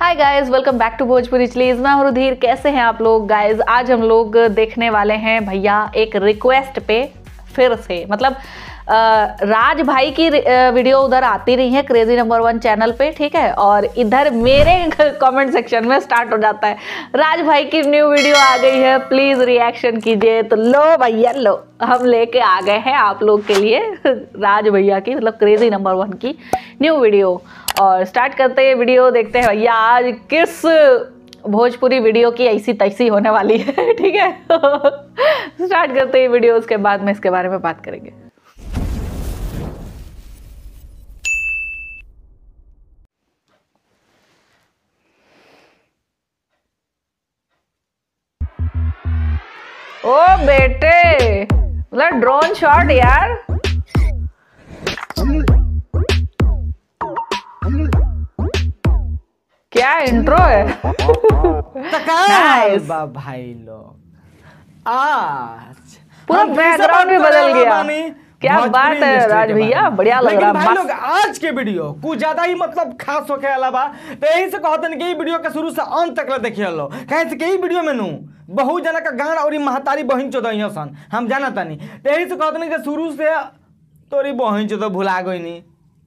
Hi guys, welcome back to Bhojpuri chillies. मैं हूं रुधिर। कैसे हैं आप लोग गाइस? आज हम लोग देखने वाले हैं भैया एक रिक्वेस्ट पे फिर से, मतलब राज भाई की वीडियो उधर आती रही है क्रेजी नंबर 1 चैनल पे, ठीक है। और इधर मेरे कमेंट सेक्शन में स्टार्ट हो जाता है, राज भाई की न्यू वीडियो आ गई है, प्लीज रिएक्शन कीजिए। तो लो भैया लो, हम लेके आ गए हैं आप लोग के लिए राज भैया की, मतलब क्रेजी नंबर 1 की न्यू वीडियो। और स्टार्ट करते हैं वीडियो, देखते हैं भैया आज किस भोजपुरी वीडियो की ऐसी तैसी होने वाली है, ठीक है। स्टार्ट करते हैं वीडियो, उसके बाद में इसके बारे में बात करेंगे। ओ बेटे, मतलब ड्रोन शॉट यार। क्या इंट्रो है। नाइस भाई लोग, आज पूरा बैकग्राउंड भी बदल गया। क्या बात है राज भैया, बढ़िया लग रहा है भाई लोग। आज के वीडियो कुछ ज्यादा ही मतलब खास होके अलावा, तो यही से कहते हैं कि वीडियो के शुरू से अंत तक देखिए लो, कहीं से कई वीडियो में नू बहुत जना का गान और महतारी बहन चोदह सन हम जाना तानी, तो यही से कहते हैं कि शुरू से तोरी बहन चोदह भुला गई नी।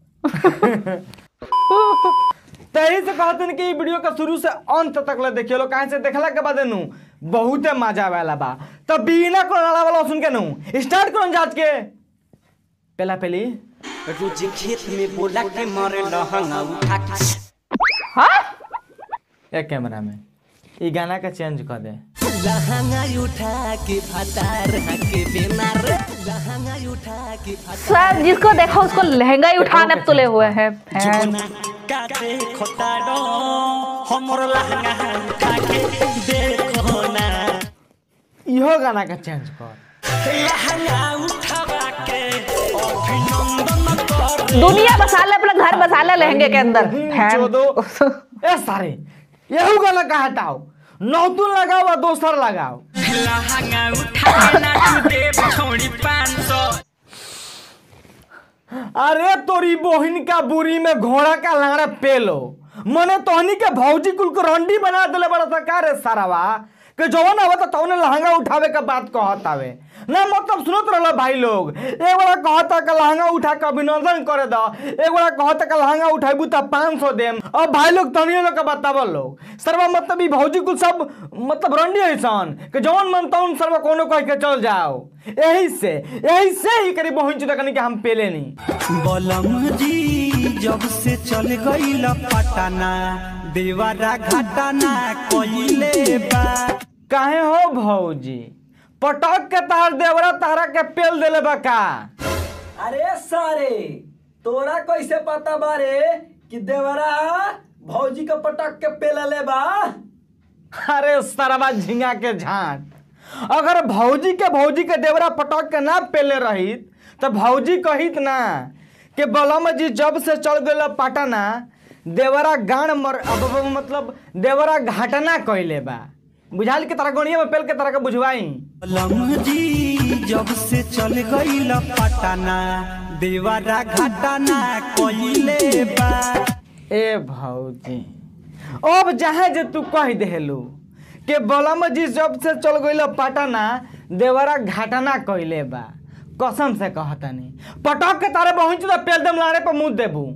तो यही से कहते हैं कि वीडियो का शुरू से अंत तक देखिए लो, कहीं से देखला के बाद नू बहुत मजा वाला बा। तो बिना कोरोना वाला सुन के नू स्टार्ट करो जांच के पहला पहली रोज खेत में बोला के मारे लहंगा उठा के। हाँ? एक कैमरा में ये गाना का चेंज कर दे। लहंगा उठा के फतार के बिना रे, लहंगा उठा के सब जिसको देखो उसको लहंगा ही उठाने तुले हुए हैं। काटे खोताड़ो हमर लहंगा उठा के देखो ना, इहो गाना का चेंज कर। लहंगा उठावा के अभिनंदन कर, दुनिया बसा ले, अपना घर बसा ले लहंगे के अंदर। ए सारे यहू गाना का हटाओ, नौतुन लगाओ और दोसर लगाओ। लहंगा उठा के ना तू दे छोड़ी 500। अरे तोरी बोहिन का बुरी में घोड़ा का लंगड़ा पेलो, मने तोहनी के भौजी कुल को रंडी बना देले बड़ा सरकार है सारावा के जवन आवे तो तौने लहंगा उठावे का बात कहत आवे ना। मतलब सुनत रहलो भाई लोग, एक बड़ा कहता का लहंगा उठा के अभिनंदन करे दो, एक बड़ा कहता का लहंगा उठाइबू त 500 देम। अब भाई लोग तनिए लोग का बतावल लोग सर्वा, मतलब ई भौजी कुल सब मतलब रंडी ऐसन के जवन मन तौन सर्वा कोनो कह के चल जाओ। यही से ही करी बहन चुदा कनी के हम पेले नहीं। बलम जी जब से चल गईल पटना, देवरा घटना कोइले बा। काहे हो भौजी, पटक के तार देवरा तारा के पेल देले बा का? अरे सारे तोरा कैसे पता बारे कि देवरा भौजी के पटक के पेलले बा? अरे सरवा झिंगा के झाट, अगर भौजी के देवरा पटक के ना पेले रहित तो भौजी कहित ना कि बलम जी जब से चल गए पटना, देवरा गान मतलब देवरा घटना कइले बा। बुझाल के तरह गणिया में पेल के तरह का बुझवाई। बलम जी जब से चल गईल पटना, देवरा घटना कोइले बा। ए भौजी अब जहाँ जे तू कह देलू कि बलम जी जब से चल गईल पटना, देवरा घटना कइले बा, कसम से कहतनी पटक के तारे पहुंच तो पेल दम लाड़े पर मुंह देबू।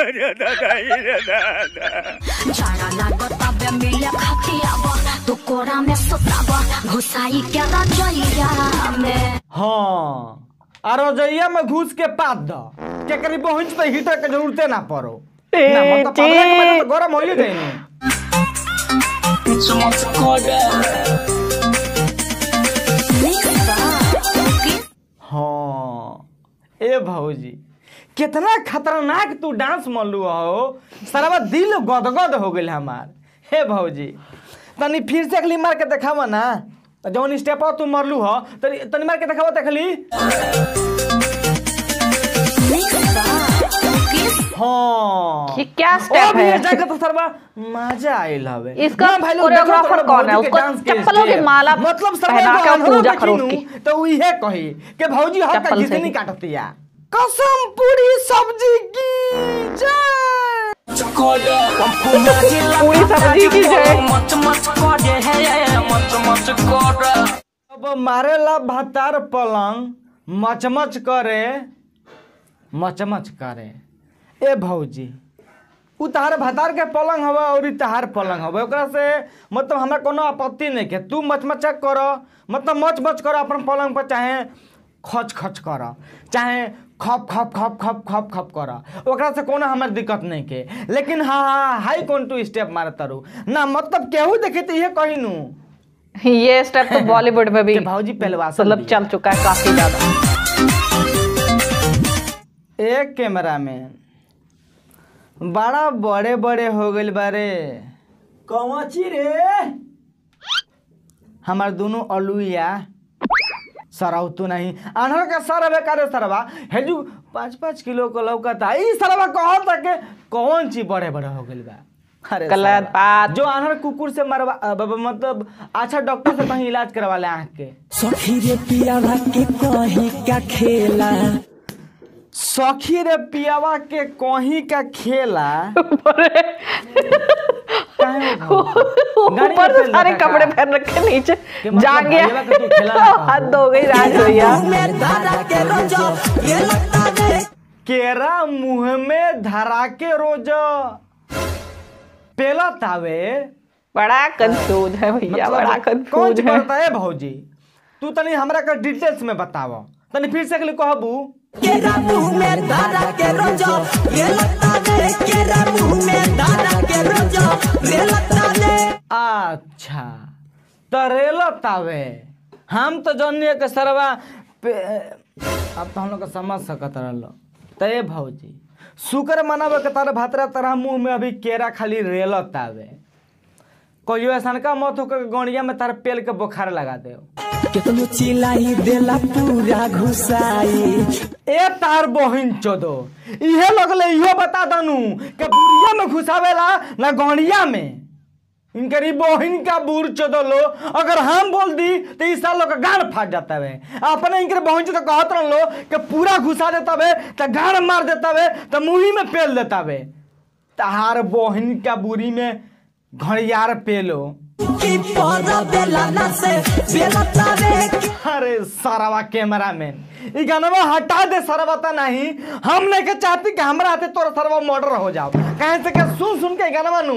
जाड़ा लागता बे मिले खतियावा, तू कोरा में सुतावा घुसाई के रजइया में। हाँ, और रजइया में घुस के पात दो के करी पहुंच तो हीटर के जरूरते ना पड़ो ना, मतलब पकड़े के बाद तो गरम होइए जाइए। हाँ ए भौजी, कितना खतरनाक तू डांस मल्लू हो, सारा दिल गदगद हो गई हमार। हे भौजी तनी फिर से अगली मार के देखावा ना, जौन स्टेप तू मरलू हो तनी मार के देखावा देखली। हाँ ये क्या स्टेप है? जगह तो सरवा मजा आइल हवे। इसका कोरियोग्राफर कौन है? उसको चप्पलों की माला मतलब पहना के पूजा करो उसकी, तो इहे कही कि भौजी हक जितनी काटतिया। कसम पूरी सब्जी की जय। पूरी सब्जी की जय। अब मारेला भातार पलंग मचमच करे ए भौजी उ तहार भातार के पलंग हवा और तहार पलंग हवा ओकरा से मतलब हमरा कोनो आपत्ति नहीं के तू मचमचा कर मतलब मच कर अपन पलंग पर चाहे खच खच कर चाहे खप खप खप खप खप खप कर ओकरा से कोनो हमर दिक्कत नहीं के लेकिन हाँ हाई कौन टू स्टेप मारे तारू ना मतलब केहू देखे तो ये कहिनू ये स्टेप तो बॉलीवुड में भी भौजी पहलवा मतलब चल चुका है काफी ज्यादा। एक कैमरामैन बड़ा बड़े बड़े हो गए बारे कौची रे हमार दोनों अलुया सरव तू नहीं अनहर का सरवे करे सरवा हेजू 5-5 किलो को लौकता ई सरवा कहता के कौन चीज बड़े बड़े हो गइल बा अरे गलत बात। जो अनहर कुकुर से मरवा मतलब अच्छा डॉक्टर से कहीं इलाज करवा ले आँख के सखी रे पियावा के कहीं का खेला सखी रे पियावा के कहीं का खेला ऊपर से सारे कपड़े पहन रखे नीचे जागे हद हो गई राज भैया। केरा मुंह में धरा के रोज पेलत आवे बड़ा कंफ्यूज है भैया बड़ा कंफ्यूज है। कौन है भौजी तू तनी हमरा का डिटेल्स में बताव तनी फिर से कहबू केरा मुंह में धारा के रोजो ये लगता है केरा मुंह में धारा के रोजो ये लगता है। अच्छा तरेलत आवे हम तो जानिए के सरवा अब तो हम लोग समझ सकत रहलो तय भौजी शुक्र मनावे के तारे भातरा तरह मुंह में अभी केरा खाली रेलत आवे कोई ऐसा का मत हो के गौड़िया में तार पेल के बुखार लगा दे कितनो चिल्लाई देला पूरा घुसाई ए तार बहिन चोदो इहे लगले इहो बता दनु के बुढ़िया में घुसावेला ना गौड़िया में इनकरी बहिन का बूढ़ चोदो लो अगर हम बोल दी तो इस साल लोग का गाड़ फाट जाता है अपने इनके बहिन चोदो कहत लो कि पूरा घुसा देता है तो गाड़ मार देता है तो मुही में पेल देता है तहार बहिन का बुरी में घड़ियार पेलो की पौधा बेला ना से बेला तारे अरे सारावा कैमरामैन ये गाना हटा दे सरवता नहीं हम नहीं के चाहती कि हमरा हाथे तोरा सरवा मर्डर हो जाओ कहे से के सुन के गाना नू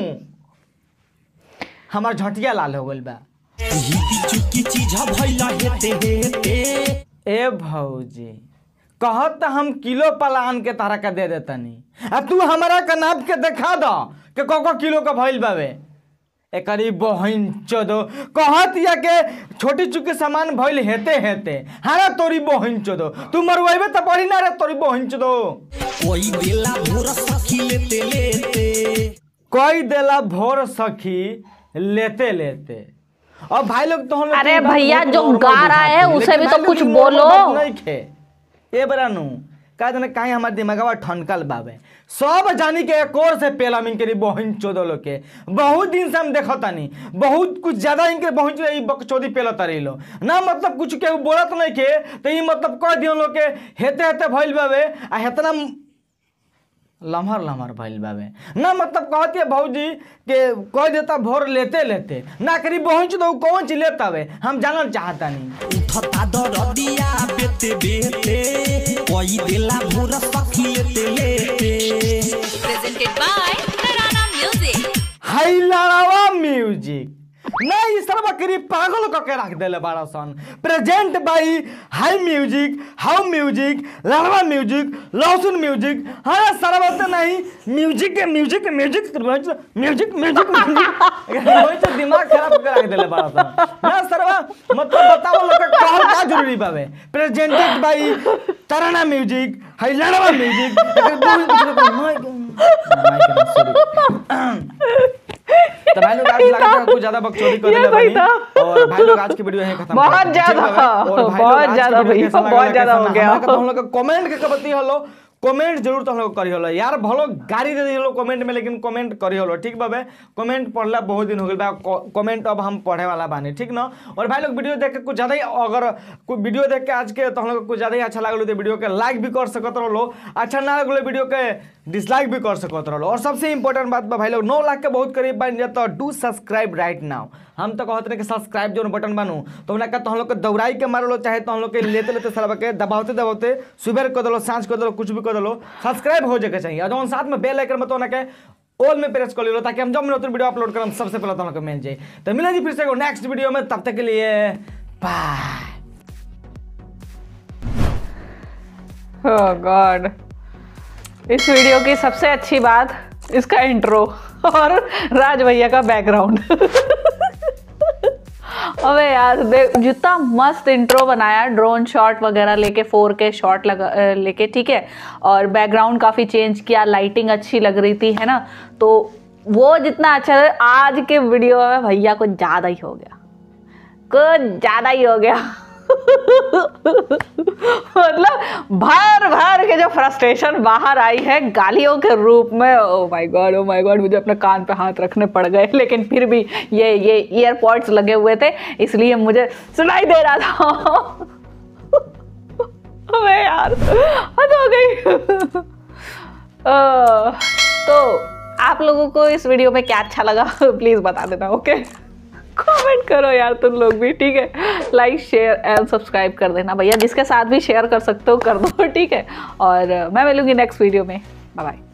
हमार झटिया लाल हो गइल बा चुकी चीज भइला हेते हेते ए भौजी कहत हम किलो पलान के तारा का दे देतनी आ तू हमरा का नाप के दिखा द के को किलो का भइल बावे एकरी बहिन चोदो कहत या के छोटी चुकी सामान भइल हेते हेते हारा तोरी बहिन चोदो तू मरवाइबे त पड़ी ना रे तोरी बहिन चोदो कोई देला भोर सखी लेते लेते कोई देला भोर सखी लेते लेते और भाई लोग तो अरे भैया जो गा रहा है उसे भी तो कुछ बोलो नहीं खे ए बरानू का जने काहे हमार दिमागवा ठनकल बावे सब जानी के एक और से पेला मिन के बहिन चोदो लोग के बहुत दिन से हम देखतानी बहुत कुछ ज्यादा इनके बहिन चोदी बकचोदी पेला तरी लो ना मतलब कुछ के बोलत नहीं के तो ई मतलब कह दियो लोग के हेते हेते भइल बावे आ हेतना लम्हर लम्हर भइल बावे ना मतलब कहती है भौजी के कह देता भोर लेते लेते ना करी पहुंच दो कौन चीज लेता वे हम जानना चाहता नहीं उठता दरदिया बेते बेते कोई देला भोर सखी लेते लेते Presented by Tarana Music. हाई लड़ावा म्यूजिक नहीं सरवा करी पागल को के रख देले बड़ा सन प्रेजेंट बाई हाई म्यूजिक हाउ म्यूजिक लड़वा म्यूजिक लहसुन म्यूजिक हाँ सरवा तो नहीं music music music music music music दिमाग खराब कर रख देले बड़ा सन ना सरवा मतलब बताओ लोग का कहल का जरूरी बावे प्रेजेंटेड बाई तराना म्यूजिक हाई लड़वा म्यूजिक तो भाई लोग आज लगता है कुछ ज्यादा बकचोदी कर रहे हैं और भाई लोग आज की वीडियो यहीं खत्म बहुत ज्यादा भैया बहुत ज्यादा हो गया हम लोग कमेंट के कबती हलो कमेंट जरूर तो हम लोग करी होलो यार, भलो गाड़ी दे दिलो कमेंट में, लेकिन कमेंट करी होलो, ठीक बाबे। कमेंट पढ़ला बहुत दिन हो गया, कमेंट अब हम पढ़े वाला बानी, ठीक ना। और भाई लोग वीडियो देख के कुछ ज़्यादा ही, अगर कोई वीडियो देख के आज के तो हम लोग कुछ ज़्यादा ही अच्छा लगल तो वीडियो के लाइक भी कर सकते रहो, अच्छा ना लगल वीडियो के डिसलाइक भी कर सकते रहो। और सबसे इंपॉर्टेंट बात भाई लोग 9 लाख के बहुत करीब बन जाता, डू सब्सक्राइब राइट नाउ। हम तो कहते हैं कि सब्सक्राइब जो बटन बनू तो हम लोग के दौड़ाई के मार लो, चाहे तो हम लोग के लेते लेते सलवा के दबाते दबाते सुबह कर दो, सांझ कर दो, कुछ भी कर दो, सब्सक्राइब हो जाए चाहिए। और जो साथ में बेल आइकन बतो ना के ऑल में प्रेस कर लो, ताकि हम जब नতুन वीडियो अपलोड करम सबसे पहले तो हम लोग मिल जाए। तो मिले जी फिर से नेक्स्ट वीडियो में, तब तक के लिए बाय। ओह गॉड, इस वीडियो की सबसे अच्छी बात इसका इंट्रो और राज भैया का बैकग्राउंड। अबे यार देख जितना मस्त इंट्रो बनाया, ड्रोन शॉट वगैरह लेके 4K शॉट लगा लेके, ठीक है, और बैकग्राउंड काफ़ी चेंज किया, लाइटिंग अच्छी लग रही थी, है ना। तो वो जितना अच्छा है, आज के वीडियो में भैया कुछ ज़्यादा ही हो गया, कुछ ज़्यादा ही हो गया। मतलब भर भर के जो फ्रस्ट्रेशन बाहर आई है गालियों के रूप में, ओ माय गॉड मुझे अपने कान पे हाथ रखने पड़ गए, लेकिन फिर भी ये ईयरपॉड्स लगे हुए थे इसलिए मुझे सुनाई दे रहा था। अबे यार हद हो गई। तो आप लोगों को इस वीडियो में क्या अच्छा लगा प्लीज बता देना, ओके। कमेंट करो यार तुम लोग भी, ठीक है। लाइक शेयर एंड सब्सक्राइब कर देना भैया, जिसके साथ भी शेयर कर सकते हो कर दो, ठीक है। और मैं मिलूंगी नेक्स्ट वीडियो में, बाय बाय।